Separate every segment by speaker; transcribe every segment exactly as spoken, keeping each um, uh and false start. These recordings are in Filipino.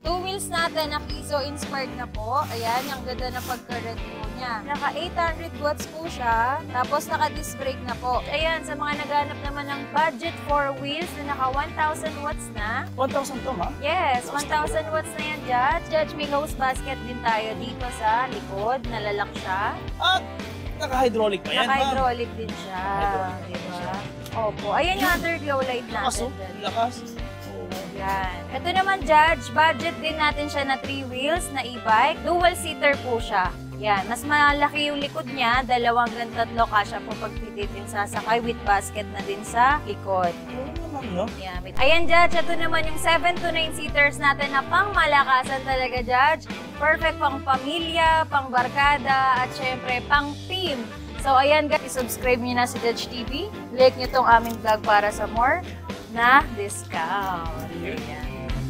Speaker 1: Two wheels natin, na Kiso inspired na po. Ayan, yung ganda na pagka-red po niya. Naka eight hundred watts po siya. Tapos naka disc brake na po. Ayan, sa mga naghanap naman ng budget four wheels na naka one thousand watts na.
Speaker 2: one thousand to, ma?
Speaker 1: Yes, one thousand watts na yan, Judge. Judge, may hose basket din tayo dito sa likod. Nalalak siya.
Speaker 2: At naka-hydraulic pa yan,
Speaker 1: Naka-hydraulic din siya. Diba? Opo. Ayan yung underglow light natin.
Speaker 2: Lakas.
Speaker 1: Yan. Ito naman, Judge, budget din natin siya na three wheels na e-bike. Dual seater po siya. Yan. Mas malaki yung likod niya. Dalawang hanggang tatlo kasya po pagpitit yung sasakay with basket na din sa likod. Yan. Ayan, Judge. Ito naman yung seven to nine seaters natin na pang malakasan talaga, Judge. Perfect pang pamilya, pang barkada, at syempre pang team. So, ayan guys, subscribe nyo na si Judge T V. Like nyo tong aming vlog para sa more na discount. Ayan.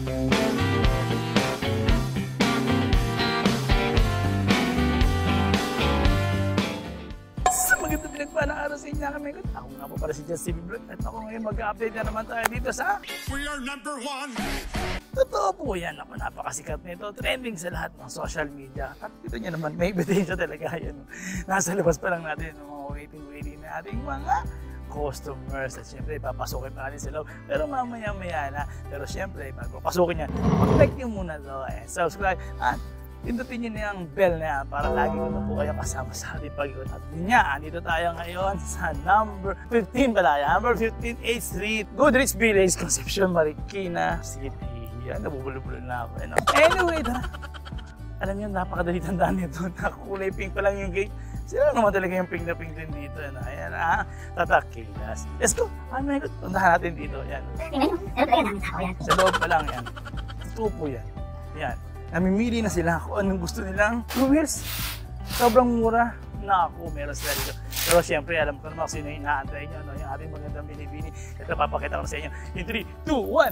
Speaker 2: Sa magandang pinagpalang araw sa inyo kami. Ako nga po para si Judge T V Vlog. At ako ngayon mag-update na naman tayo dito sa We Are Number One! Totoo po yan. Ako, napakasikat nito. Trending sa lahat ng social media. At dito nyo naman, may ebidensya talaga yan. Nasa labas pa lang natin ng mga waiting-waiting na ating mga customers. At syempre, papasukin pa natin sa loob. Pero mamaya-maya na. Pero syempre, bago pasukin yan, mag-like nyo muna to and subscribe. At pindutin nyo na yung bell na yan para lagi ko na po kayo kasama sa ating pag-iwan. At yun nga, andito tayo ngayon sa number fifteen pala. Number fifteen, eighth Street, Goodrich Village, Concepcion, Marikina City. Yan, nabubulo-bulo na ako. Ano? Anyway, tara. Alam nyo, napakadali tandaan nito. Nakakulay pink pa lang yung gate. Sila naman talaga yung pink na pink din dito. Ano? Ayan, ah, tatakilas. Let's go. Ah, my God. Puntahan natin dito. Yan. Sa loob pa lang yan. Totoo po yan. Yan. Namimili na sila kung anong gusto nilang two wheels. Sobrang mura. Naku, meron sila dito. Pero syempre, alam ko naman sino yung inaantay nyo. No? Yung ating magandang binibini. Ito, papakita ko sa inyo. In three, two, one!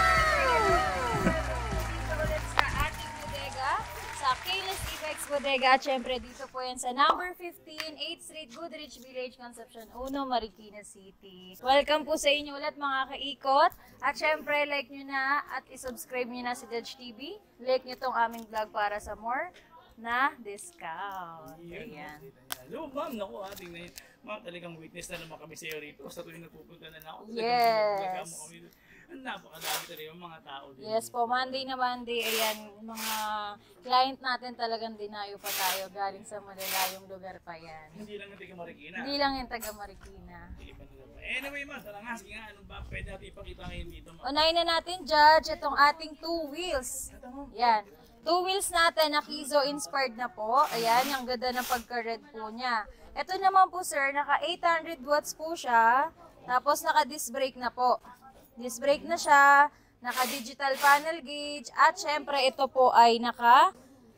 Speaker 1: Sa ating bodega, sa Keyless E-Bikes Bodega. At syempre, dito po yan sa number fifteen, eighth Street, Goodrich Village, Concepcion uno, Marikina City. Welcome po sa inyo ulit mga kaikot. At syempre, like nyo na at isubscribe nyo na si Judge T V. Like nyo tong aming vlog para sa more na discount. Ayan.
Speaker 2: Hello, ma'am. Naku, ating na yun. Ma'am, talagang witness na naman kami sa iyo rito. Sa tuwing nagpupunta na ako.
Speaker 1: Yes.
Speaker 2: Napakadami talaga yung mga tao dito.
Speaker 1: Yes po, Monday na Monday, ayan, mga client natin talagang dinayo pa tayo. Galing sa malalayong lugar pa yan.
Speaker 2: Hindi lang yung taga Marikina.
Speaker 1: Hindi lang yung taga Marikina.
Speaker 2: Anyway, ma'am, tara nga. Sige nga, ano ba pwede natin ipakita ngayon dito, ma'am?
Speaker 1: Unahin na natin, Judge, itong ating two wheels. Yan. Two wheels natin na Kiso inspired na po. Ayan, yung ganda na pagka-red po niya. Ito naman po, sir, naka eight hundred watts po siya. Tapos naka disc brake na po. Disc brake na siya. Naka digital panel gauge. At syempre, ito po ay naka,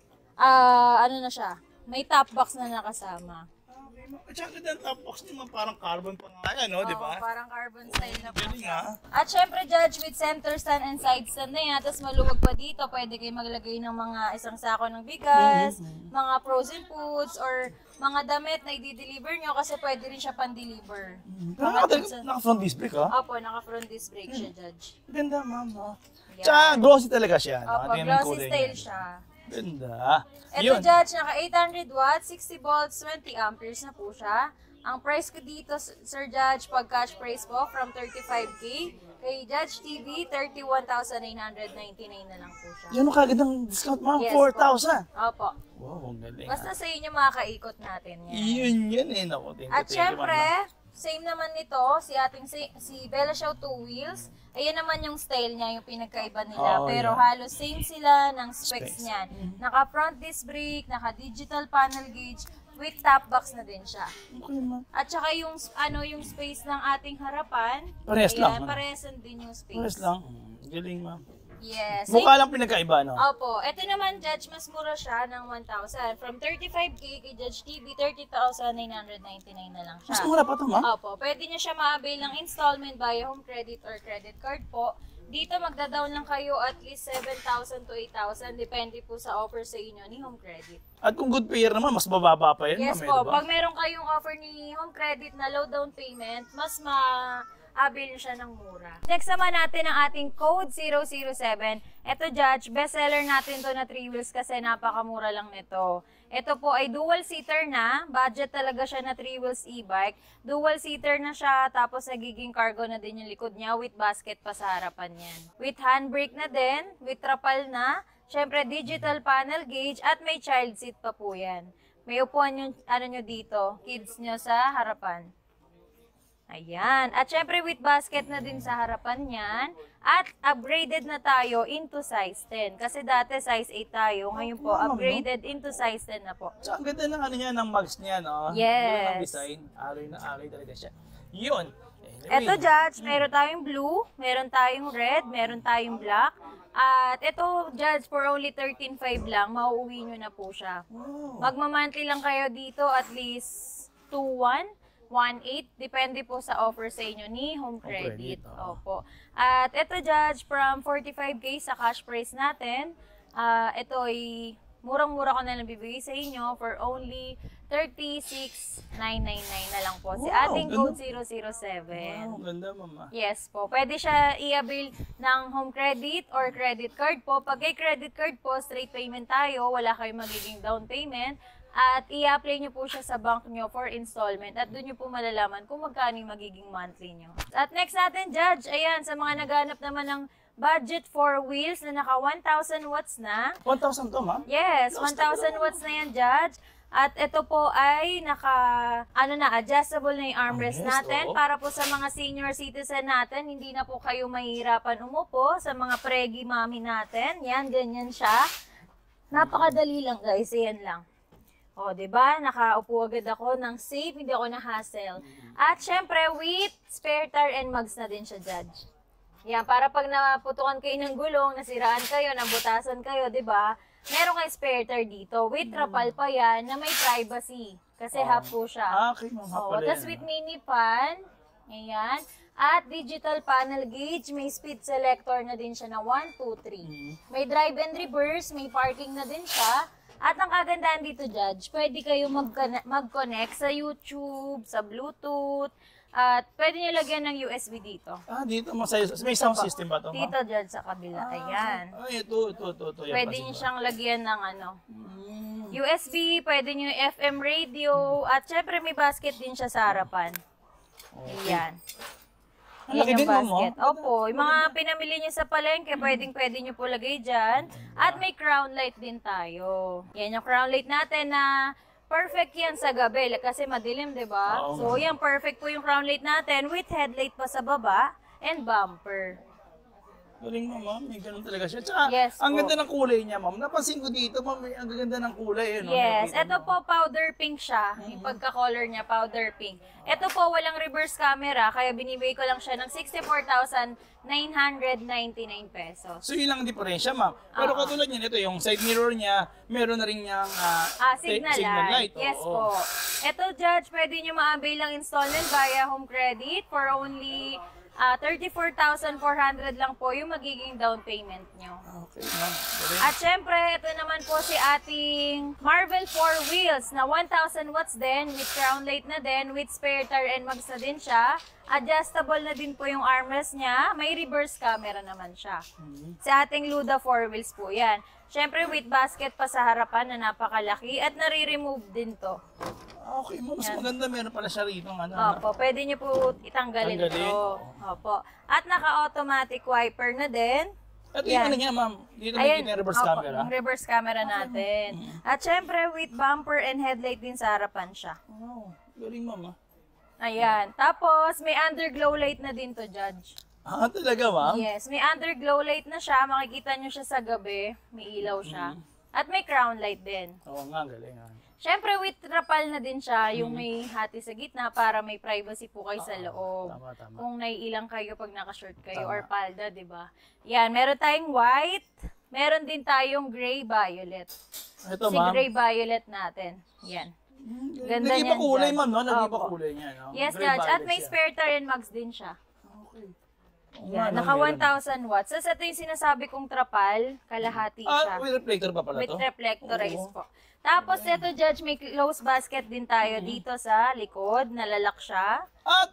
Speaker 1: uh, ano na siya, may top box na nakasama.
Speaker 2: At saka ganda ang top box naman, parang carbon pa nga yan, no? Di ba?
Speaker 1: Parang carbon style na po siya.
Speaker 2: Nga.
Speaker 1: At syempre, Judge, with center stand and side stand na yan, tapos maluwag pa dito, pwede kayo maglagay ng mga isang sako ng bigas, mm-hmm. mga frozen foods, or mga damit na i-deliver nyo kasi pwede rin siya pan-deliver.
Speaker 2: Mm-hmm. Naka, naka-front disc brake, ha?
Speaker 1: Opo, naka-front disc brake siya, Judge.
Speaker 2: Ganda, ma'am, ha? Yeah. Tsaka glossy talaga siya, no?
Speaker 1: Opo, glossy style siya.
Speaker 2: Ganda.
Speaker 1: Ito, yun. Judge, naka eight hundred watts, sixty volts, twenty amperes na po siya. Ang price ko dito, Sir Judge, pag cash price po, from thirty-five K. Kay Judge T V, thirty-one thousand nine hundred ninety-nine na lang po siya.
Speaker 2: Yan ang kagandang discount, ma'am,
Speaker 1: yes,
Speaker 2: four thousand.
Speaker 1: Opo.
Speaker 2: Wow, ang galing.
Speaker 1: Basta sa inyo mga kaikot natin yan.
Speaker 2: Yun yan eh. Naku, thank you,
Speaker 1: at
Speaker 2: thank
Speaker 1: syempre,
Speaker 2: you,
Speaker 1: same naman nito, si ating si, si Bella Show two wheels. Ayan naman yung style niya, yung pinagkaiba nila.
Speaker 2: Oh,
Speaker 1: pero
Speaker 2: yeah.
Speaker 1: halos same sila ng specs
Speaker 2: Specs.
Speaker 1: niyan. Naka front disc brake, naka digital panel gauge, with top box na din siya.
Speaker 2: Okay, ma'am.
Speaker 1: At saka yung ano yung space ng ating harapan,
Speaker 2: Parehas lang.
Speaker 1: Parehasan din yung space.
Speaker 2: Parehas lang. Galing, ma'am.
Speaker 1: Yes.
Speaker 2: Mukha lang pinagkaiba, no?
Speaker 1: Opo. Ito naman, Judge, mas mura siya ng one thousand. From thirty-five K kay Judge T V, thirty thousand nine hundred ninety-nine na lang siya.
Speaker 2: Mas mura pa ito, ma'am?
Speaker 1: Opo. Pwede niya siya ma-avail ng installment via home credit or credit card po. Dito magda-down lang kayo at least seven thousand to eight thousand. Depende po sa offer sa inyo ni home credit.
Speaker 2: At kung good payer naman, mas bababa pa yan,
Speaker 1: yes
Speaker 2: ma'am.
Speaker 1: po.
Speaker 2: Diba?
Speaker 1: Pag meron kayong offer ni home credit na low down payment, mas ma abil nyo siya ng mura. Next naman natin ang ating code zero zero seven. Ito, Judge, bestseller natin to na three wheels kasi napakamura lang nito. Ito po ay dual-seater na. Budget talaga siya na three wheels e-bike. Dual-seater na siya, tapos nagiging cargo na din yung likod niya with basket pa sa harapan niyan. With handbrake na din, with trapal na. Syempre, digital panel gauge at may child seat pa po yan. May upuan yung ano nyo dito, kids nyo sa harapan. Ayan. At syempre with basket na din sa harapan niyan. At upgraded na tayo into size ten. Kasi dati size eight tayo. Ngayon po, upgraded into size ten na po.
Speaker 2: So, ang ganda ng ano niya, ng mugs niya, no?
Speaker 1: Yes.
Speaker 2: Yun ang design. Aloy na aloy talaga siya. Yun.
Speaker 1: Ito, Judge, meron tayong blue, meron tayong red, meron tayong black. At ito, Judge, for only thirteen five lang, mauuwi nyo na po siya. Magmamonthly lang kayo dito, at least two one. one eight, depende po sa offer sa inyo ni Home Credit. Opo. At ito, Judge, from forty-five K sa cash price natin, uh, ito ay murang-mura ko na lang bibigay sa inyo for only thirty-six nine ninety-nine na lang po. Si
Speaker 2: Wow,
Speaker 1: ating
Speaker 2: ganda.
Speaker 1: code zero zero seven.
Speaker 2: Wow, ganda, mama.
Speaker 1: Yes po. Pwede siya i-avail ng home credit or credit card po. Pag kay credit card po, straight payment tayo. Wala kayong magiging down payment. At i-apply nyo po siya sa bank nyo for installment. At doon nyo po malalaman kung magkano yung magiging monthly nyo. At next natin, Judge, ayan, sa mga naghanap naman ng budget for wheels na naka one thousand watts na.
Speaker 2: one thousand to, ma'am?
Speaker 1: Yes, one thousand watts na yan, Judge. At ito po ay naka, ano na, adjustable na yung armrest
Speaker 2: Yes,
Speaker 1: natin.
Speaker 2: oo.
Speaker 1: Para po sa mga senior citizen natin, hindi na po kayo mahihirapan umupo. Sa mga pregi mami natin, yan, ganyan siya. Napakadali lang, guys. Yan lang. O, diba? Nakaupo agad ako ng safe, hindi ako na-hassle. At syempre, with spare tire and mugs na din siya, Judge. Yan, para pag naputukan kayo ng gulong, nasiraan kayo, nabutasan kayo, diba? Meron kayo spare tire dito. With trapal pa yan, na may privacy. Kasi half po siya.
Speaker 2: Ah, okay, ma'am.
Speaker 1: O, tapos with mini fan, ayan. At digital panel gauge, may speed selector na din siya na one, two, three. May drive and reverse, may parking na din siya. At ang kagandahan dito, Judge, pwede kayo mag-connect sa YouTube, sa Bluetooth, at pwede nyo lagyan ng U S B dito.
Speaker 2: Ah, dito, masaya. May sound system ba ito, ma'am?
Speaker 1: Dito, Judge, sa kabila. Ayan.
Speaker 2: Ay, ito, ito, ito. ito. Yan,
Speaker 1: Pwede
Speaker 2: pansin
Speaker 1: nyo
Speaker 2: ko.
Speaker 1: siyang lagyan ng ano,
Speaker 2: Mm.
Speaker 1: U S B, pwede nyo yung F M radio, at syempre may basket din siya sa harapan. Ayan.
Speaker 2: Ang laki
Speaker 1: Yan
Speaker 2: din,
Speaker 1: yung
Speaker 2: ma'am, oh.
Speaker 1: basket. Opo, yung mga pinamili niyo sa palengke, pwedeng pwede niyo po lagay dyan. At may crown light din tayo. Yan yung crown light natin na perfect yan sa gabi kasi madilim, di ba?
Speaker 2: Oo.
Speaker 1: So, yan, perfect po yung crown light natin with headlight pa sa baba and bumper.
Speaker 2: Galing mo, ma'am. May ganun talaga siya. Tsaka,
Speaker 1: Yes
Speaker 2: ang
Speaker 1: po.
Speaker 2: ganda ng kulay niya, ma'am. Napansin ko dito, ma'am, may- ang ganda ng kulay. Eh, no?
Speaker 1: Yes,
Speaker 2: Nakita
Speaker 1: ito
Speaker 2: mo.
Speaker 1: po powder pink siya. Yung pagka-color niya, powder pink. Ito po walang reverse camera, kaya binibigay ko lang siya ng sixty-four thousand nine hundred ninety-nine pesos.
Speaker 2: So, yun lang ang diferensya, ma'am. Pero
Speaker 1: Oo.
Speaker 2: katulad niya, ito, yung side mirror niya, meron na rin niyang ah,
Speaker 1: Ah,
Speaker 2: te-
Speaker 1: signal, light.
Speaker 2: Oo,
Speaker 1: Yes
Speaker 2: oo.
Speaker 1: po. Ito, Judge, pwede nyo ma-avail ng installment via home credit for only ah, thirty-four thousand four hundred lang po yung magiging down payment nyo.
Speaker 2: Okay, ma'am. Galing.
Speaker 1: At syempre, ito naman po si ating Marvel four wheels na one thousand watts din, with crown light na din, with spare tire and mugs na din siya. Adjustable na din po yung armrest niya. May reverse camera naman siya. Si ating Luda four wheels po yan. Syempre, with basket pa sa harapan na napakalaki at nare-remove din to.
Speaker 2: Okay, ma'am. Mas
Speaker 1: Yan.
Speaker 2: maganda. Meron pala siya rito. Ano,
Speaker 1: Opo, pwede nyo po itanggalin
Speaker 2: Tanggalin.
Speaker 1: ito. Opo. At naka-automatic wiper na din.
Speaker 2: At yung
Speaker 1: Yan.
Speaker 2: ano niya, ma'am. Dito may kita reverse
Speaker 1: opo,
Speaker 2: camera.
Speaker 1: yung reverse camera natin. At syempre, with bumper and headlight din sa harapan siya.
Speaker 2: Wow. Galing, ma'am. ah.
Speaker 1: Ayan. Tapos, may underglow light na din to, Judge.
Speaker 2: Ah, talaga, ma'am?
Speaker 1: Yes, may underglow light na siya. Makikita nyo siya sa gabi. May ilaw siya. At may crown light din.
Speaker 2: Oo nga, galing. Ah.
Speaker 1: Syempre, with trapal na din siya, yung may hati sa gitna para may privacy po kayo sa loob.
Speaker 2: Tama, tama.
Speaker 1: Kung naiilang kayo pag naka-short kayo
Speaker 2: Tama.
Speaker 1: or palda, di ba? Yan, meron tayong white, meron din tayong gray-violet.
Speaker 2: Ito,
Speaker 1: Si
Speaker 2: ma'am.
Speaker 1: gray-violet natin. Yan. Ganda
Speaker 2: Nag-iba
Speaker 1: niyan,
Speaker 2: kulay,
Speaker 1: Judge.
Speaker 2: ma'am, no? Nag-iba
Speaker 1: Opo.
Speaker 2: kulay niya, no?
Speaker 1: Yes,
Speaker 2: Gray
Speaker 1: Judge. At
Speaker 2: violet
Speaker 1: may
Speaker 2: siya.
Speaker 1: spare tire and mugs din siya.
Speaker 2: Okay. Oo
Speaker 1: Yan,
Speaker 2: nga, no,
Speaker 1: naka
Speaker 2: meron.
Speaker 1: one thousand watts. So, ito yung sinasabi kong trapal, kalahati siya.
Speaker 2: Ah, with reflector pa pala
Speaker 1: With
Speaker 2: to?
Speaker 1: reflectorized
Speaker 2: Oo.
Speaker 1: po. Tapos, ito, Judge, may close basket din tayo dito sa likod. Nalalak siya.
Speaker 2: At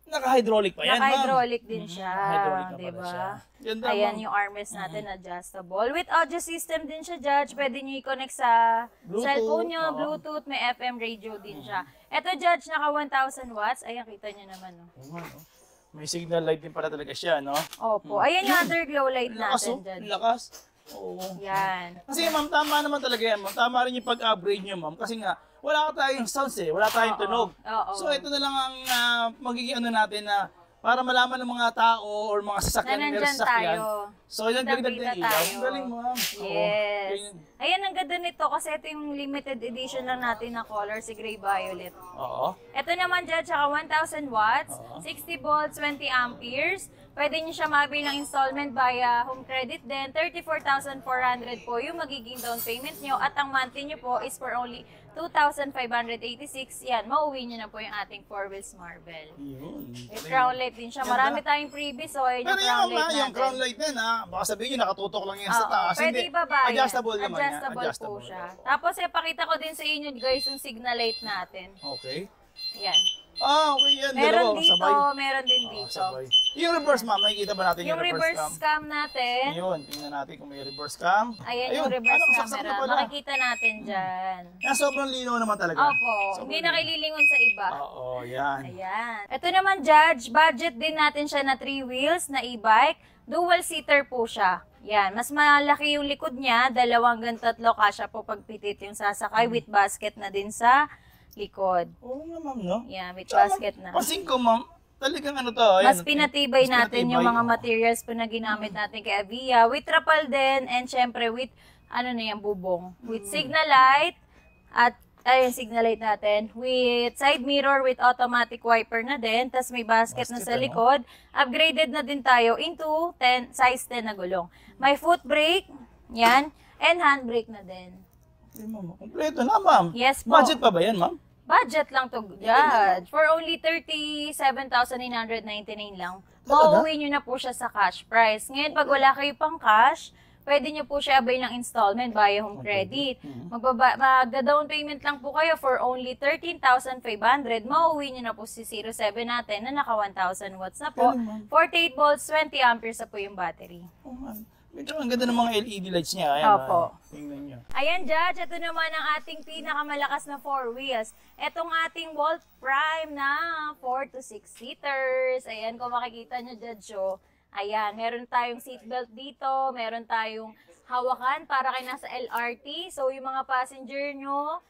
Speaker 2: Naka-hydraulic pa yan, ma'am.
Speaker 1: Naka-hydraulic din siya.
Speaker 2: Hydraulic na
Speaker 1: Diba?
Speaker 2: pala siya. Ganda,
Speaker 1: Ayan
Speaker 2: ma'am.
Speaker 1: yung armrest natin, adjustable. With audio system din siya, Judge. Pwede nyo i-connect sa
Speaker 2: Bluetooth,
Speaker 1: cellphone nyo,
Speaker 2: oo.
Speaker 1: Bluetooth, may F M radio din siya. Ito, Judge, naka one thousand watts. Ayan, kita nyo naman, no?
Speaker 2: Oo nga, no? May signal light din pala talaga siya, no?
Speaker 1: Opo. Ayan yung underglow light
Speaker 2: Lakas,
Speaker 1: natin,
Speaker 2: oh.
Speaker 1: Judge.
Speaker 2: Lakas. Oo.
Speaker 1: Yan.
Speaker 2: Kasi ma'am, tama naman talaga yan, ma'am. Tama rin yung pag-upgrade nyo, ma'am. Kasi nga, wala ka tayong sounds eh. Wala tayong
Speaker 1: Oo.
Speaker 2: tunog.
Speaker 1: Oo.
Speaker 2: So, ito na lang ang ah, magiging ano natin na para malaman ng mga tao or mga sasakyan
Speaker 1: Na
Speaker 2: na
Speaker 1: nandyan
Speaker 2: sasakyan.
Speaker 1: tayo.
Speaker 2: So, yan, dagdag
Speaker 1: Kita
Speaker 2: din ilaw.
Speaker 1: tayo.
Speaker 2: Ang galing, ma'am. Oo.
Speaker 1: Yes.
Speaker 2: Ganyan.
Speaker 1: Ayan, ang ganda nito kasi ito yung limited edition lang natin na color, si Gray Violet.
Speaker 2: Oo.
Speaker 1: Ito naman dyan, tsaka one thousand watts,
Speaker 2: Oo.
Speaker 1: sixty volts, twenty amperes. Pwede nyo siya mabil ng installment via home credit din. thirty-four thousand four hundred po yung magiging down payment nyo. At ang monthly nyo po is for only two thousand five hundred eighty-six. Yan, mauwi nyo na po yung ating four wheels marble.
Speaker 2: Yun.
Speaker 1: May crown light din siya. Marami tayong freebies, so ayun
Speaker 2: Pero
Speaker 1: yung
Speaker 2: yung,
Speaker 1: crown
Speaker 2: ma,
Speaker 1: light
Speaker 2: yung
Speaker 1: natin.
Speaker 2: crown light din ha, baka sabihin nyo nakatutok lang yan sa
Speaker 1: Oo,
Speaker 2: taas.
Speaker 1: pwede
Speaker 2: Hindi.
Speaker 1: ibaba yan.
Speaker 2: Adjustable naman yan.
Speaker 1: Adjustable po siya. Tapos, ipakita ko din sa inyo guys yung signal light natin.
Speaker 2: Okay.
Speaker 1: Yan.
Speaker 2: Ah, okay yan.
Speaker 1: Meron
Speaker 2: Dalawa,
Speaker 1: dito,
Speaker 2: sabay.
Speaker 1: meron din
Speaker 2: Ah,
Speaker 1: dito.
Speaker 2: sabay. Yung reverse, ma'am, nakikita ba natin yung,
Speaker 1: Yung reverse
Speaker 2: cam?
Speaker 1: cam natin.
Speaker 2: Yun, tingnan natin kung may reverse cam.
Speaker 1: Ayan, yung reverse
Speaker 2: ano, saksak
Speaker 1: camera.
Speaker 2: na pala.
Speaker 1: Makikita natin dyan.
Speaker 2: Yan, sobrang linaw naman talaga.
Speaker 1: Opo.
Speaker 2: Sobrang
Speaker 1: Hindi na
Speaker 2: linaw.
Speaker 1: kayo lilingon sa iba.
Speaker 2: Oo, yan.
Speaker 1: Ayan. Ito naman, Judge, budget din natin siya na three wheels na e-bike. Dual seater po siya. Yan. Mas malaki yung likod niya. Dalawang hanggang tatlo kasya po pagpitit yung sasakay with basket na din sa likod.
Speaker 2: Oo nga, ma'am, no?
Speaker 1: Yan, with
Speaker 2: Tsaka,
Speaker 1: basket na.
Speaker 2: Pansin ko, ma'am, talagang ano to. Ayan,
Speaker 1: Mas pinatibay
Speaker 2: mas
Speaker 1: natin yung
Speaker 2: pinatibay,
Speaker 1: mga
Speaker 2: oo.
Speaker 1: materials po na ginamit natin kay Avia. With trapal din, and syempre with, ano na yung bubong. With
Speaker 2: Hmm.
Speaker 1: signal light, at, ay, signal light natin. With side mirror, with automatic wiper na din. Tapos may basket, na
Speaker 2: Basket,
Speaker 1: sa
Speaker 2: ano?
Speaker 1: likod. Upgraded na din tayo into ten, size ten na gulong. May foot brake, yan, and handbrake na din.
Speaker 2: Ay, ma'am, kompleto na, ma'am.
Speaker 1: Yes po.
Speaker 2: Budget pa ba yan, ma'am?
Speaker 1: Budget lang to, Judge. For only thirty-seven thousand nine hundred ninety-nine lang,
Speaker 2: Talaga?
Speaker 1: mauwi nyo na po siya sa cash price. Ngayon, pag wala kayo pang cash, pwede nyo po siya abay ng installment via home credit. Magbaba, magda-down payment lang po kayo for only thirteen thousand five hundred. Mauwi nyo na po si zero seven natin na naka one thousand watts na po.
Speaker 2: Ganun, ma'am.
Speaker 1: forty-eight volts, twenty amperes na po yung battery.
Speaker 2: Oo, ma'am. Medyo ang ganda ng mga L E D lights niya. Ayan,
Speaker 1: Opo.
Speaker 2: ah, tingnan niyo.
Speaker 1: Ayan, Judge, ito naman ang ating pinakamalakas na four wheels. Itong ating Wolf Prime na four to six seaters. Ayan, kung makikita nyo, Judge, oh. Ayan, meron tayong seatbelt dito, meron tayong hawakan para kayo nasa L R T. So, yung mga passenger nyo,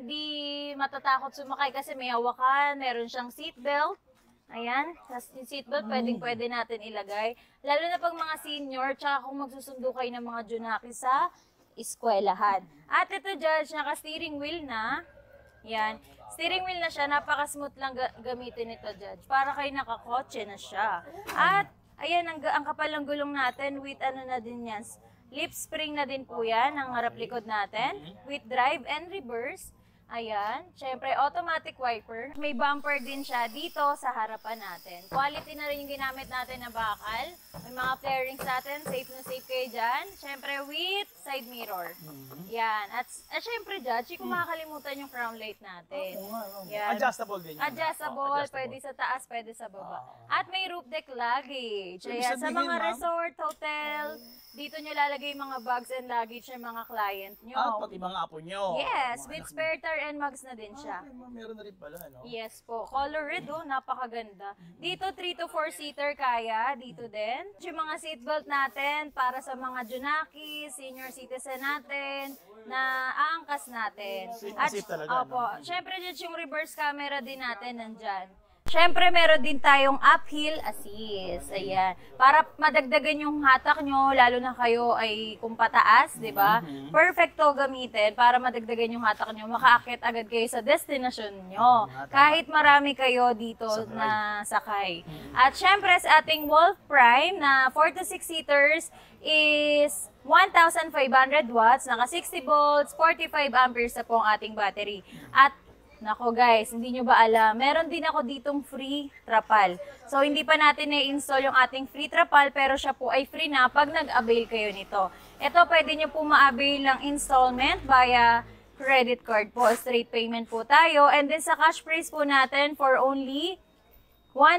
Speaker 1: hindi matatakot sumakay kasi may hawakan, meron siyang seatbelt. Ayan, tapos yung seatbelt pwedeng pwede natin ilagay. Lalo na pag mga senior, tsaka kung magsusundo kayo ng mga junaki sa eskwelahan. At ito, Judge, naka-steering wheel na. Yan. Steering wheel na siya. Napaka-smooth lang ga- gamitin ito, Judge. Para kayo nakakotse na siya. At, ayan, ang, ang kapal ng gulong natin with ano na din yan. Lip spring na din po yan, ang harap likod natin. With drive and reverse. Ayan, syempre automatic wiper. May bumper din siya dito sa harapan natin. Quality na rin yung ginamit natin na bakal. May mga flarings natin, safe na safe kayo dyan. Syempre with side mirror. Yan, at, at syempre dyan, hindi ko makakalimutan yung crown light natin.
Speaker 2: Oo nga, oo.
Speaker 1: Yan.
Speaker 2: Adjustable din yun.
Speaker 1: Adjustable,
Speaker 2: Oo,
Speaker 1: pwede sa taas, pwede sa baba.
Speaker 2: Ah.
Speaker 1: At may roof deck luggage.
Speaker 2: Ibig
Speaker 1: Ayan, sa
Speaker 2: sabihin,
Speaker 1: mga
Speaker 2: ma'am,
Speaker 1: resort, hotel, dito nyo lalagay yung mga bags and luggage ng mga client nyo.
Speaker 2: At pati mga apo nyo.
Speaker 1: Yes,
Speaker 2: Mga
Speaker 1: with
Speaker 2: anak
Speaker 1: spare tire and mugs na din
Speaker 2: nyo.
Speaker 1: siya.
Speaker 2: Ah, okay, ma'am, meron na rin pala, no?
Speaker 1: Yes po. Color red, oh, napakaganda. Dito, three to four seater kaya. Dito din. Yung mga seatbelt natin para sa mga junaki, senior citizen natin, na aangkas natin.
Speaker 2: Safe na safe talaga,
Speaker 1: opo.
Speaker 2: no?
Speaker 1: Syempre, dyan yung reverse camera din natin nandyan. Syempre, meron din tayong uphill assist. Ayan. Para madagdagan yung hatak nyo, lalo na kayo ay kung pataas, di ba? Perfect to gamitin para madagdagan yung hatak nyo. Makaakit agad kayo sa destination nyo. Kahit marami kayo dito na sakay. At syempre, sa ating Wolf Prime na four to six seaters is one thousand five hundred watts, naka sixty volts, forty-five amperes na po ang ating battery. At nako guys, hindi nyo ba alam, meron din ako ditong free trapal. So, hindi pa natin na-install yung ating free trapal, pero siya po ay free na pag nag-avail kayo nito. Ito, pwede nyo po ma-avail ng installment via credit card po. Straight payment po tayo. And then sa cash price po natin for only one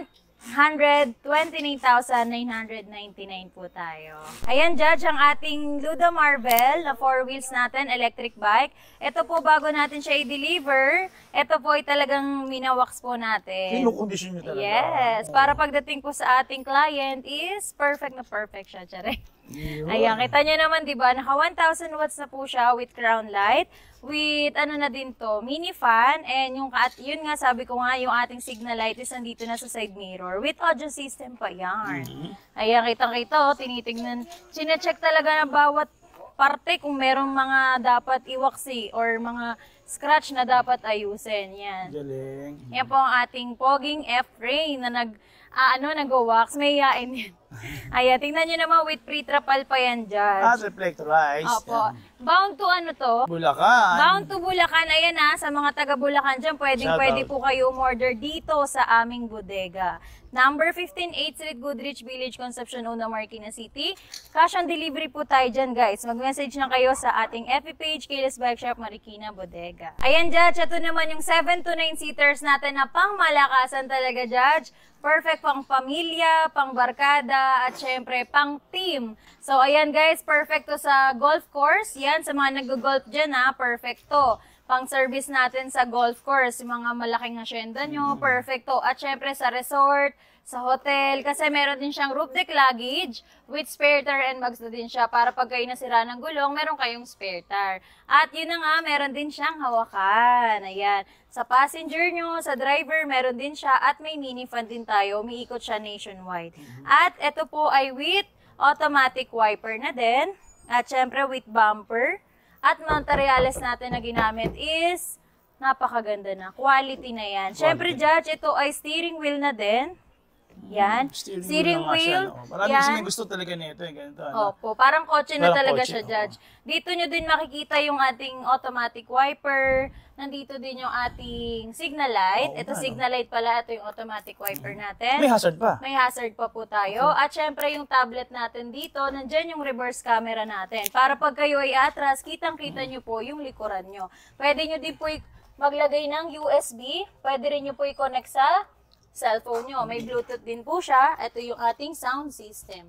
Speaker 1: one hundred twenty-nine thousand nine hundred ninety-nine po tayo. Ayan, Judge, ang ating Luda Marvel na four wheels natin, electric bike. Ito po, bago natin siya i-deliver, ito po ay talagang minawax po natin.
Speaker 2: Kinukondisyon nyo talaga.
Speaker 1: Yes, para pagdating po sa ating client is perfect na perfect siya, Charay. Ayan, kita nyo naman, di ba? Naka one thousand watts na po siya with crown light. With, ano na din to, mini fan. And yung, at yun nga, sabi ko nga, yung ating signal light is nandito na sa side mirror. With audio system pa yan. Mm-hmm. Ayan, kitang-kita, oh, tinitignan. Sinecheck talaga ng bawat parte kung merong mga dapat iwaksi or mga scratch na dapat ayusin. Yan.
Speaker 2: Galing.
Speaker 1: Yan po ang ating poging F-ray na nag, ah, ano, nag-wax. May yain yan. Ayan, tingnan nyo naman with pre-trapal pa yan, Judge.
Speaker 2: Ah, reflectorized.
Speaker 1: Opo. Bound to ano to?
Speaker 2: Bulacan.
Speaker 1: Bound to Bulacan. Ayan na, sa mga taga Bulacan dyan, pwedeng
Speaker 2: Shout
Speaker 1: pwede
Speaker 2: out.
Speaker 1: po kayo umorder dito sa aming bodega. Number fifteen, eighth Street, Goodrich Village, Concepcion, Una, Marikina City. Cash on delivery po tayo dyan, guys. Mag-message na kayo sa ating F B page, Kilis Bike Shop, Marikina, Bodega. Ayan, Judge. Ito naman yung seven to nine seaters natin na pang malakasan talaga, Judge. Perfect pang pamilya, pang barkada, at syempre pang team. So, ayan guys, perfect to sa golf course. Yan, sa mga nag-golf dyan ha, perfect to. Pang service natin sa golf course, yung mga malaking hacienda nyo, perfect to. At syempre sa resort, sa hotel, kasi meron din siyang roof deck luggage with spare tire and bags na din siya para pag kayo nasira ng gulong, meron kayong spare tire. At yun na nga, meron din siyang hawakan. Ayan. Sa passenger nyo, sa driver, meron din siya at may mini fan din tayo. Umiikot siya nationwide. At ito po ay with automatic wiper na din. At syempre with bumper. At materials natin na ginamit is napakaganda na. Quality na yan. Syempre, Judge, ito ay steering wheel na din. Yan.
Speaker 2: Steering,
Speaker 1: Steering wheel.
Speaker 2: wheel. Marami
Speaker 1: Yan.
Speaker 2: kasi may gusto talaga nito. Eh, ganito, ano?
Speaker 1: Opo, parang kotse na
Speaker 2: Parang
Speaker 1: talaga
Speaker 2: kotse,
Speaker 1: siya,
Speaker 2: oo.
Speaker 1: Judge. Dito nyo din makikita yung ating automatic wiper. Nandito din yung ating signal light.
Speaker 2: Oo,
Speaker 1: Ito
Speaker 2: ano?
Speaker 1: signal light pala. Ito yung automatic wiper natin.
Speaker 2: May hazard pa.
Speaker 1: May hazard pa po tayo. At syempre yung tablet natin dito, nandyan yung reverse camera natin. Para pag kayo ay atras, kitang-kita nyo po yung likuran nyo. Pwede nyo din po i- maglagay ng U S B. Pwede rin nyo po i-connect sa cellphone nyo. May Bluetooth din po siya. Ito yung ating sound system.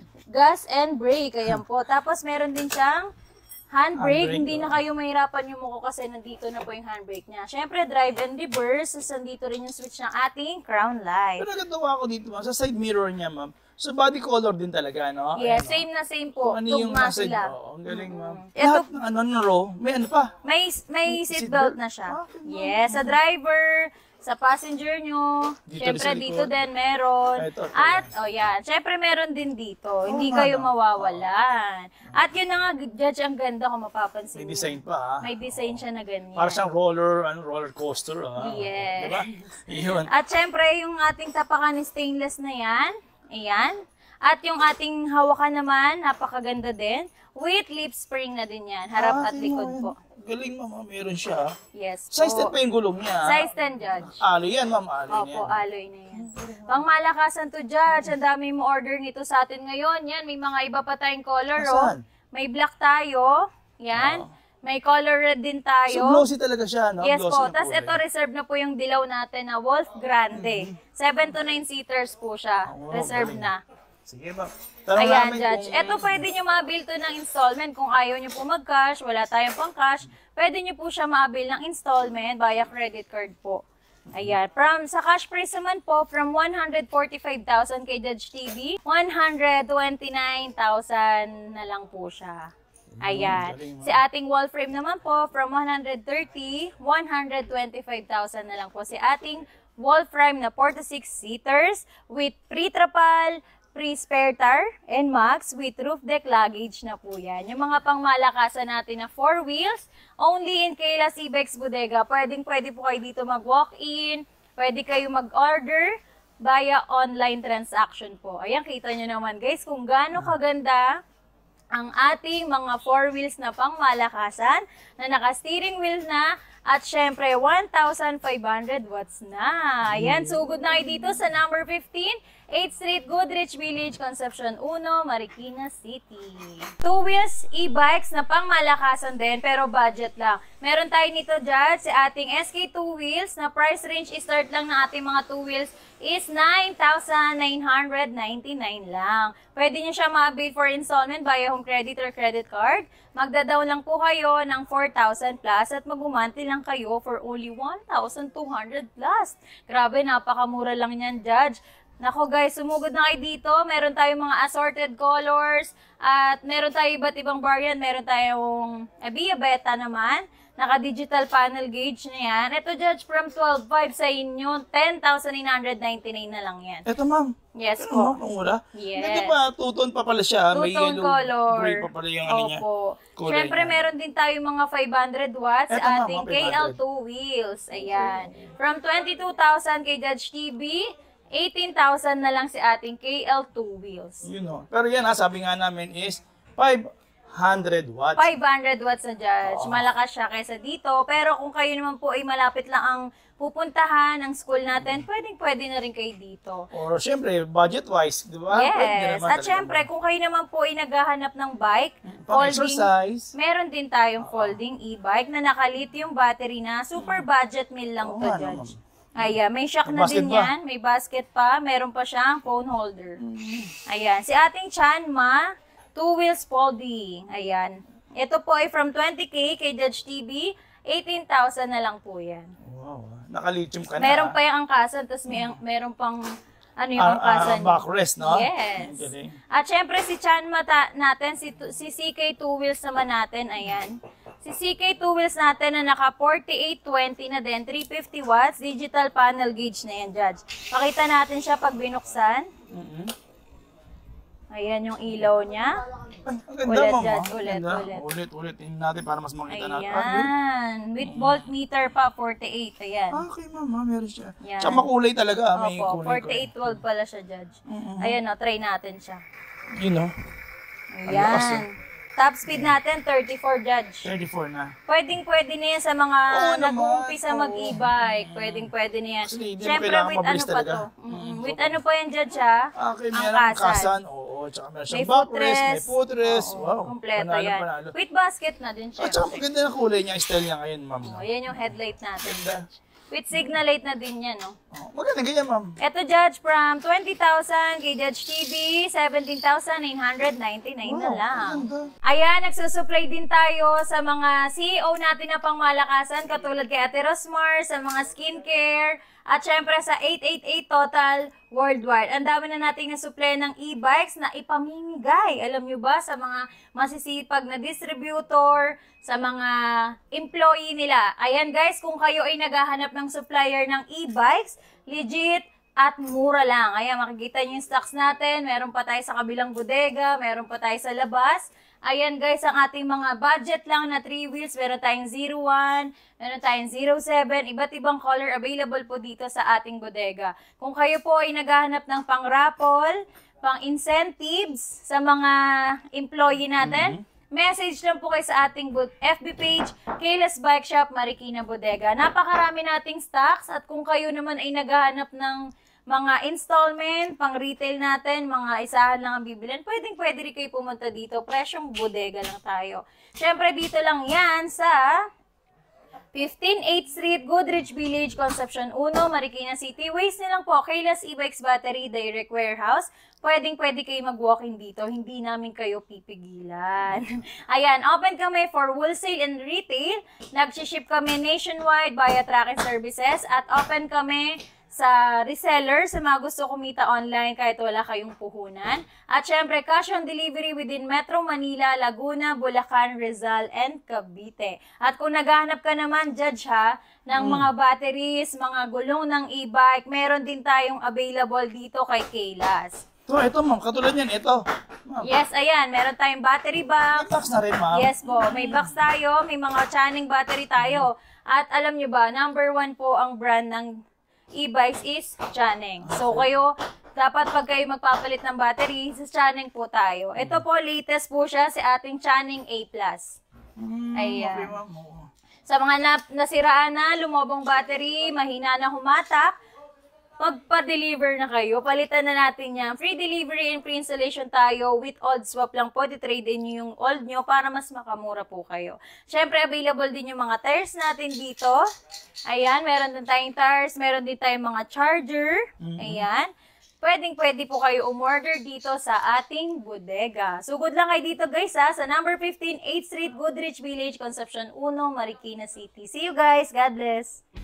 Speaker 1: Gas and brake. Ayan po. Tapos meron din siyang handbrake.
Speaker 2: Handbrake,
Speaker 1: Hindi na
Speaker 2: oh.
Speaker 1: kayo mahirapan yung muko kasi nandito na po yung handbrake niya. Syempre, drive and reverse. Nandito rin yung switch ng ating crown light.
Speaker 2: Pero nagagawa ko dito, ma'am, sa side mirror niya, ma'am. So, body color din talaga, no?
Speaker 1: Yes,
Speaker 2: Ayan,
Speaker 1: same na same
Speaker 2: Kung
Speaker 1: po.
Speaker 2: ano yung
Speaker 1: Tugma
Speaker 2: nasa,
Speaker 1: sila.
Speaker 2: oh, ang galing, ma'am.
Speaker 1: Ito-
Speaker 2: Lahat ng ano, ng row, may ano pa.
Speaker 1: May may seatbelt
Speaker 2: seatbelt?
Speaker 1: na siya.
Speaker 2: Ah, okay, ma'am.
Speaker 1: Yes, sa driver, sa passenger nyo.
Speaker 2: Dito
Speaker 1: Syempre,
Speaker 2: rin sa
Speaker 1: dito
Speaker 2: likod.
Speaker 1: din meron.
Speaker 2: Ah, ito, ito
Speaker 1: At, oh yan, syempre meron din dito. Hindi
Speaker 2: nga,
Speaker 1: kayo
Speaker 2: no?
Speaker 1: mawawalan. At yun na nga, Judge, ang ganda kung mapapansin.
Speaker 2: May
Speaker 1: mo.
Speaker 2: design pa, ha?
Speaker 1: May design siya na ganyan.
Speaker 2: Para siyang roller, ano, roller coaster, ha?
Speaker 1: Yes.
Speaker 2: Diba? Yun.
Speaker 1: At syempre, yung ating tapakan ni stainless na yan. Ayan. At yung ating hawakan naman, napakaganda din. With lip spring na din yan. Harap
Speaker 2: Ah,
Speaker 1: at likod
Speaker 2: tingnan
Speaker 1: po.
Speaker 2: mo. Galing, ma'am. Meron siya.
Speaker 1: Yes po.
Speaker 2: Size ten pa yung gulong niya.
Speaker 1: Size ten, Judge.
Speaker 2: Alloy yan, ma'am. Alloy
Speaker 1: Opo,
Speaker 2: yan.
Speaker 1: alloy na yan. Pang malakasan to, Judge. Ang dami mo order nito sa atin ngayon. Yan, may mga iba pa tayong color, oh.
Speaker 2: Nasaan?
Speaker 1: May black tayo. Yan. May color red din tayo.
Speaker 2: So, glossy talaga siya, no?
Speaker 1: Yes
Speaker 2: Glossy
Speaker 1: po.
Speaker 2: na
Speaker 1: Tapos
Speaker 2: kulay.
Speaker 1: ito, reserve na po yung dilaw natin na Wolf Grande. seven to nine seaters po siya.
Speaker 2: wow,
Speaker 1: Reserve
Speaker 2: galing.
Speaker 1: na.
Speaker 2: Sige, ma'am. Tanong
Speaker 1: Ayan,
Speaker 2: namin
Speaker 1: Judge.
Speaker 2: kung-
Speaker 1: Ito pwede nyo ma-avail to ng installment. Kung ayaw nyo po mag-cash, wala tayong pang cash, pwede nyo po siya ma-avail ng installment via credit card po. Ayan. From, sa cash price naman po, from one hundred forty-five thousand kay Judge T V, one hundred twenty-nine thousand na lang po siya. Ayan.
Speaker 2: galing, ma'am.
Speaker 1: Si ating wall frame naman po, from one hundred thirty, one hundred twenty-five thousand na lang po. Si ating wall frame na four to six seaters with pre-trapal, pre-spare tire, and max with roof deck luggage na po yan. Yung mga pangmalakasan natin na four wheels, only in Kayla Cibex Bodega. Pwedeng pwede po kayo dito mag-walk-in, pwede kayo mag-order via online transaction po. Ayan, kita nyo naman guys kung gaano kaganda ang ating mga four wheels na pangmalakasan na naka-steering wheel na at syempre one thousand five hundred watts na. Ayan, sugod na kayo dito sa number fifteen, eighth Street, Goodrich Village, Concepcion one, Marikina City. Two wheels e-bikes na pang malakasan din pero budget lang. Meron tayo nito dyan, si ating S K two wheels na price range start lang ng ating mga two wheels is nine thousand nine hundred ninety-nine lang. Pwede nyo siya ma-avail for installment via home credit or credit card. Magda-down lang po kayo ng four thousand plus at mag-umanti lang kayo for only one thousand two hundred plus. Grabe, napakamura lang yan, Judge. Nako guys, sumugod na kayo dito. Meron tayong mga assorted colors at meron tayong iba't ibang variant. Meron tayong Abia Beta naman. Naka-digital panel gauge na yan. Ito, Judge, from twelve five sa inyo, ten thousand nine hundred ninety-nine na lang yan.
Speaker 2: Ito, ma'am.
Speaker 1: Yes
Speaker 2: Ito,
Speaker 1: po.
Speaker 2: ma'am, ang mura.
Speaker 1: Yes.
Speaker 2: Ito pa, two-tone pa pala siya. May
Speaker 1: Two-tone
Speaker 2: yellow,
Speaker 1: color.
Speaker 2: gray pa pala yung ano niya.
Speaker 1: Opo.
Speaker 2: Kulay
Speaker 1: Siyempre,
Speaker 2: niya.
Speaker 1: meron din tayong mga five hundred watts
Speaker 2: Eto,
Speaker 1: sa
Speaker 2: ma'am,
Speaker 1: ating
Speaker 2: mga
Speaker 1: K L
Speaker 2: five hundred.
Speaker 1: two wheels. Ayan. From twenty-two thousand kay Judge T B, eighteen thousand na lang si ating K L two wheels.
Speaker 2: You know. Pero yan ha, sabi nga namin is five hundred watts.
Speaker 1: five hundred watts na, Judge.
Speaker 2: Oo.
Speaker 1: Malakas siya kaysa dito. Pero kung kayo naman po ay malapit lang ang pupuntahan ng school natin, pwedeng-pwede na rin kayo dito.
Speaker 2: Or syempre, budget-wise, di ba? Pwede
Speaker 1: Yes.
Speaker 2: naman
Speaker 1: At
Speaker 2: talaga,
Speaker 1: syempre,
Speaker 2: ma'am.
Speaker 1: kung kayo naman po ay naghahanap ng bike,
Speaker 2: Pang-exercise.
Speaker 1: meron din tayong folding e-bike na naka-lithium battery na. Super budget meal lang
Speaker 2: Oo
Speaker 1: to,
Speaker 2: nga
Speaker 1: Judge.
Speaker 2: naman.
Speaker 1: Ayan, may shock
Speaker 2: May
Speaker 1: na
Speaker 2: basket
Speaker 1: din
Speaker 2: pa.
Speaker 1: yan. May basket pa. Meron pa siyang phone holder.
Speaker 2: Mm.
Speaker 1: Ayan. Si ating Chanma, two wheels folding. Ayan. Ito po ay from twenty K kay Judge T B, eighteen thousand na lang po yan.
Speaker 2: Wow. Naka-lithium ka na.
Speaker 1: Meron pa yung angkasan, tapos may, meron pang, ano yung
Speaker 2: Ah, ah,
Speaker 1: angkasan.
Speaker 2: backrest, no?
Speaker 1: Yes.
Speaker 2: Ang galing.
Speaker 1: At syempre si Chanma ta- natin, si, tu- si C K two wheels naman natin, ayan. Si C K two wheels natin na naka forty-eight twenty na din, three fifty watts, digital panel gauge na yan, Judge. Pakita natin siya pag binuksan.
Speaker 2: Mhm.
Speaker 1: Ayan yung ilaw niya.
Speaker 2: Ay, ang ganda,
Speaker 1: Ulit,
Speaker 2: ma'am.
Speaker 1: Judge,
Speaker 2: ah.
Speaker 1: ulit,
Speaker 2: Ganda.
Speaker 1: ulit.
Speaker 2: Ulit, ulit. Tingnan natin para mas makita natin. Ah, yun.
Speaker 1: Ayan. With voltmeter pa, forty-eight. Ayan.
Speaker 2: Ah, okay, ma'am. ah, Meron siya.
Speaker 1: Yan.
Speaker 2: Tsaka makulay talaga. ah, May
Speaker 1: Opo,
Speaker 2: kulay.
Speaker 1: forty-eight volt pala siya, Judge.
Speaker 2: Mhm.
Speaker 1: Ayan o, try natin siya.
Speaker 2: You know, lakas,
Speaker 1: Ayan. Top speed natin, thirty-four, Judge.
Speaker 2: thirty-four na.
Speaker 1: Pwedeng pwede na yan sa mga
Speaker 2: Oo naman,
Speaker 1: nag-uumpisa
Speaker 2: oo.
Speaker 1: mag-e-bike. Pwedeng pwede na yan.
Speaker 2: Actually, hindi mo
Speaker 1: Siyempre,
Speaker 2: kailangan
Speaker 1: with ano
Speaker 2: mabilis
Speaker 1: pa
Speaker 2: talaga.
Speaker 1: to?
Speaker 2: Mm,
Speaker 1: Mm, with
Speaker 2: opo.
Speaker 1: ano pa yan, Judge, ha?
Speaker 2: Okay,
Speaker 1: Ang
Speaker 2: meron ang
Speaker 1: kasan.
Speaker 2: kasan. Oo, tsaka meron
Speaker 1: May
Speaker 2: siyang backrest, may
Speaker 1: footrest.
Speaker 2: footrest.
Speaker 1: Oo,
Speaker 2: Wow.
Speaker 1: Kompleto
Speaker 2: panalo,
Speaker 1: yan.
Speaker 2: panalo.
Speaker 1: With basket na din,
Speaker 2: At saka
Speaker 1: syempre.
Speaker 2: maganda na kulay niya, style niya ngayon, ma'am.
Speaker 1: Oh, yan yung headlight natin,
Speaker 2: Ganda.
Speaker 1: Judge. With signal light na din yan, no?
Speaker 2: Oh, maganda ganyan, ma'am.
Speaker 1: Ito, Judge, from twenty thousand kay Judge T V, seventeen thousand nine hundred ninety-nine na
Speaker 2: Wow,
Speaker 1: lang.
Speaker 2: maganda.
Speaker 1: Ayan, nagsusupply din tayo sa mga C E O natin na pangmalakasan, katulad kay Ate Rosmar, sa mga skincare, at syempre sa eight eight eight Total Worldwide. Ang dami na nating nasupply ng e-bikes na ipamimigay. Alam nyo ba, sa mga masisipag na distributor, sa mga employee nila. Ayan guys, kung kayo ay naghahanap ng supplier ng e-bikes, legit, at mura lang. Ayan, makikita nyo yung stocks natin. Meron pa tayo sa kabilang bodega, meron pa tayo sa labas. Ayan guys, ang ating mga budget lang na three wheels. Meron tayong zero one, meron tayong zero seven. Iba't ibang color available po dito sa ating bodega. Kung kayo po ay naghahanap ng pang-raffle, pang-incentives sa mga employee natin, message lang po kayo sa ating F B page, Kayla's Bike Shop, Marikina Bodega. Napakarami nating stocks at kung kayo naman ay naghahanap ng mga installment, pang retail natin, mga isahan lang ang bibilin, pwedeng pwede rin kayo pumunta dito. Presyong bodega lang tayo. Siyempre dito lang yan sa fifteen eighth Street, Goodrich Village, Concepcion one, Marikina City. Waste nilang po, Kayla's E-Bikes Battery Direct Warehouse. Pwedeng pwede kayo mag-walk-in dito. Hindi namin kayo pipigilan. Ayan, open kami for wholesale and retail. Nag-ship kami nationwide via tracking services. At open kami sa reseller, sa mga gusto kumita online kahit wala kayong puhunan. At syempre, cash on delivery within Metro Manila, Laguna, Bulacan, Rizal, and Cavite. At kung naghahanap ka naman, Judge ha, ng
Speaker 2: Mm.
Speaker 1: mga batteries, mga gulong ng e-bike, meron din tayong available dito kay Kaylas.
Speaker 2: So, ito, ma'am. Katulad yan, ito. Ma'am.
Speaker 1: Yes, ayan, meron tayong battery
Speaker 2: May
Speaker 1: box.
Speaker 2: box na rin, ma'am.
Speaker 1: Yes po, may box tayo, may mga Channing battery tayo. At alam nyo ba, number one po ang brand ng e-bikes is Channing. So kayo, dapat pag kayo magpapalit ng battery, sa Channing po tayo. Ito po, latest po siya, si ating Channing A plus.
Speaker 2: Mm,
Speaker 1: Ayan.
Speaker 2: Okay, ma'am. Oo.
Speaker 1: Sa mga na nasiraan na, lumobong battery, mahina na humatak, magpa-deliver na kayo. Palitan na natin yan. Free delivery and free installation tayo. With old swap lang po. Di-trade in nyo yung old nyo para mas makamura po kayo. Syempre, available din yung mga tires natin dito. Ayan, meron din tayong tires. Meron din tayong mga charger. Ayan. Pwedeng pwede po kayo umorder dito sa ating bodega. So, good lang kayo dito guys ha. Sa number fifteen, eighth Street, Goodrich Village, Concepcion one, Marikina City. See you guys. God bless.